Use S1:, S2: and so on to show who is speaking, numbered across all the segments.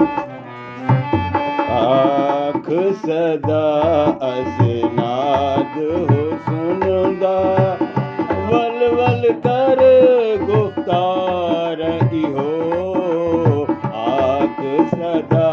S1: आख सदा असनाद हो सुनदा, वल वल कर गुफ्तार इहो। आख सदा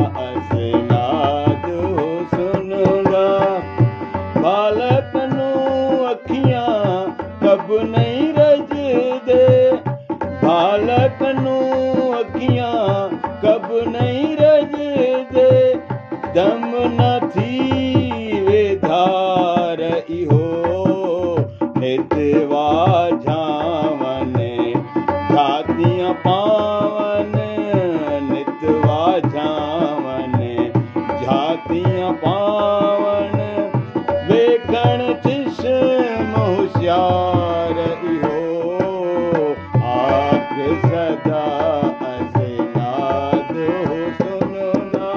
S1: असनाद हो सुनदा, बालक नूं अखियां कब नहीं रजदे, बालक नूं अखियां कब नहीं रजदे, दम न थीवे धार इहो। नित वाझावन झातियां पावन, नित वाझावन झातियां पावन, वेखण चश्म होशियार इहो। आख सदा असनाद हो सुनदा,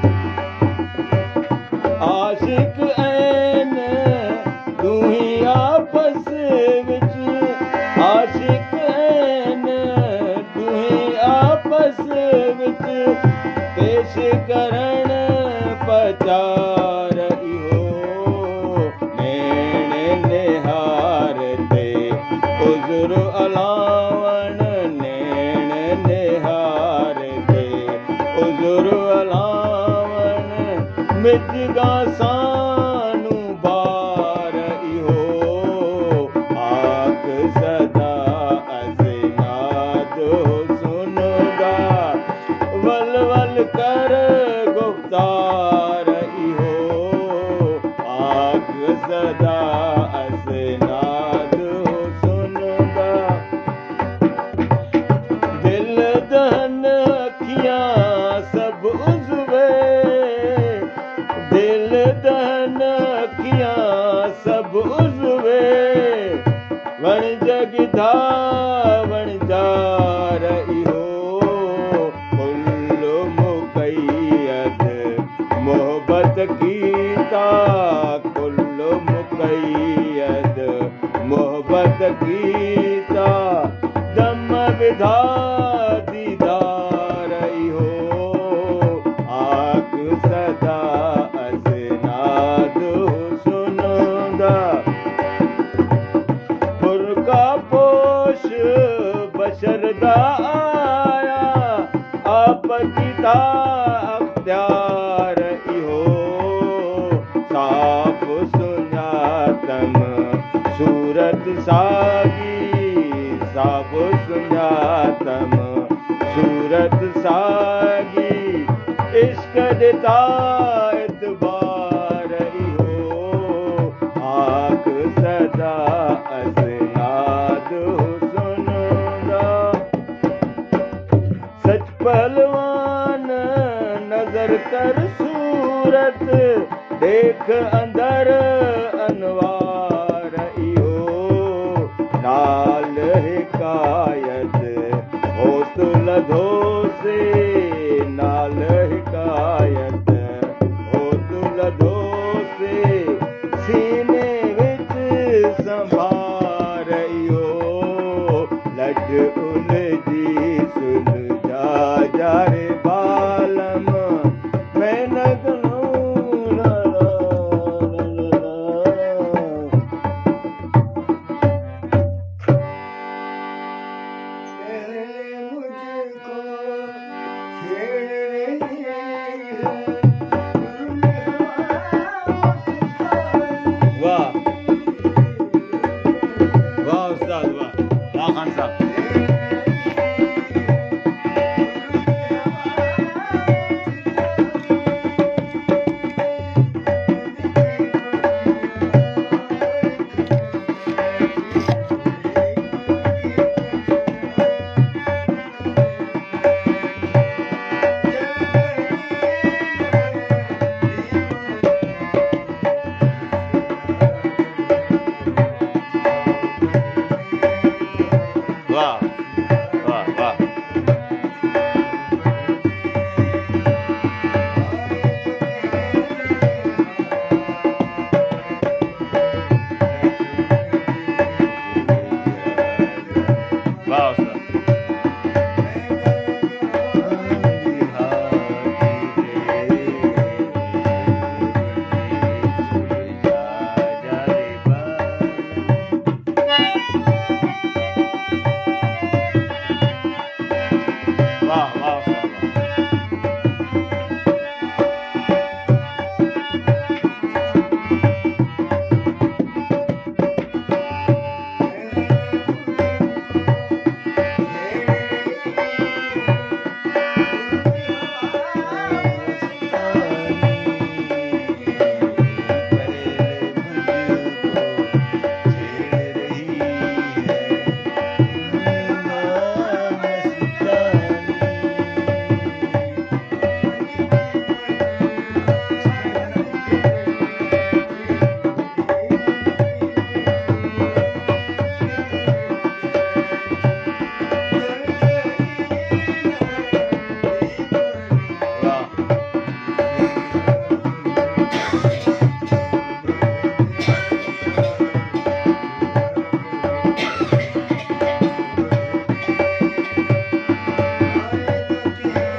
S1: आशिक ऐन दूही आपस विच, आशिक ऐन दूही आपस विच, पेश करण पचार इहो। नैण निहार ते उज़र अलावण, नैण निहार ते उज़र अलावण, मिजगा सानू बार इहो। आख सदा असनाद हो सुनदा, वल वल कर गुफ्तार इहो। आख सदा असनाद हो सुनदा, दिल दहन अखियां सब उज़वे, दिल दहन अखियां सब उज़वे, वण जगदा वण जार इहो। कुल मुक़य्यद मोहब्बत कीता, कुल मुक़य्यद मोहब्बत कीता, दम विधा दीदार इहो। आख सदा असनाद हो सुनदा, बुरका पोश बशर दा आया, आप कीता अख्तियार इहो। साफ सुञातम सूरत सागी, साफ सुञातम सूरत सागी, इश्क दिता एतबार इहो। आख सदा असनाद हो सुनदा, सच पहलवान नजर कर सूरत, देख अंदर अनवार इहो। नाल हिकायत होत लधो से, नाल हिकायत होत लधो से, सीने विच संभार इहो। लज उलझी सुलझा जारे बालम, मैं नगनू ला ला ला ला।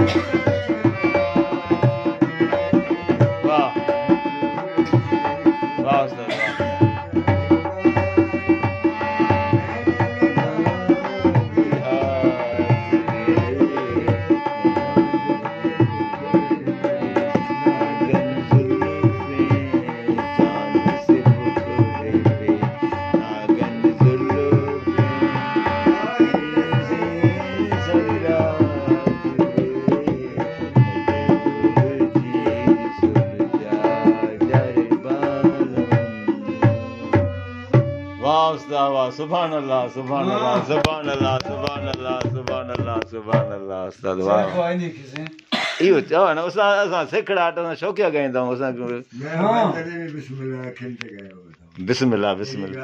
S1: वाह वाह उस्ताद वाह। वाह उस्ताद वाह, सुभान अल्लाह सुभान अल्लाह सुभान अल्लाह सुभान अल्लाह सुभान अल्लाह सुभान अल्लाह उस्ताद वाह। इहो चओ न उस्ताद असां सिखड़ा असां शौक़िया ॻाईंदा आहियूं असां बिस्मिल्लाह बिस्मिल्लाह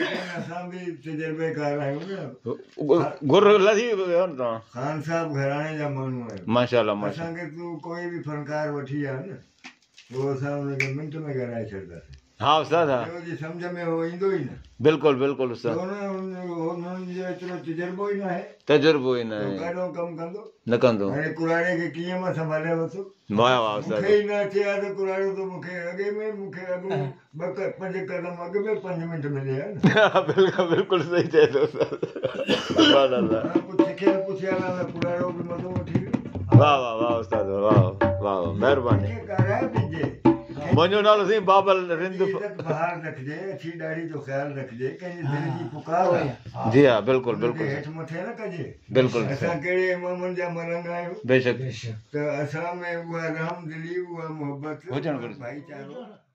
S1: गुर लधी वियो न तव्हां
S2: खान साहब घराणे जा माण्हू आहिनि
S1: माशाल्लाह माशाल्लाह।
S2: असांखे तूं कोई बि फनकार वठी आ न पोइ असां हुनखे मिंट में ॻाल्हाए छॾींदासीं।
S1: हा उस्ताद हा
S2: जी सम्झ में हो ईंदो ई न
S1: बिल्कुलु बिल्कुलु उस्ताद
S2: हुननि जो एतिरो तजुर्बो ई न आहे
S1: तजुर्बो ई न आहे
S2: कहिड़ो कमु कंदो
S1: न कंदो
S2: हाणे कुराड़े खे कीअं मां संभाले वरितो
S1: वाह वाह उस्ताद
S2: मूंखे ई न अचे हा त कुराड़ो त मूंखे अॻे में मूंखे अॻु 5 कदम अॻु में 5 मिंट मिले हा न
S1: बिल्कुलु बिल्कुलु सही चए थो उस्ताद सुभान अल्लाह।
S2: कुझु सिखियल पुछियल आहे कुराड़ो बि मज़ो वठी
S1: वाह वाह वाह उस्ताद वाह वाह महिरबानी।
S2: ॻाल्हाए ॾिजे
S1: मुंहिंजो नालो साईं बाबल रिंद
S2: बहार रखिजे अछी ॾाढ़ी जो ख़्यालु रखिजे कंहिंजी दिलि जी पुकार
S1: जी हा बिल्कुलु बिल्कुलु
S2: हेठि मथे न कजे
S1: बिल्कुलु
S2: असां कहिड़े इमामनि जा मलंग आहियूं
S1: बेशक
S2: त असां में उहा रहमदिली उहा मोहबत
S1: हुजणु घुरिजे।
S2: भाईचारो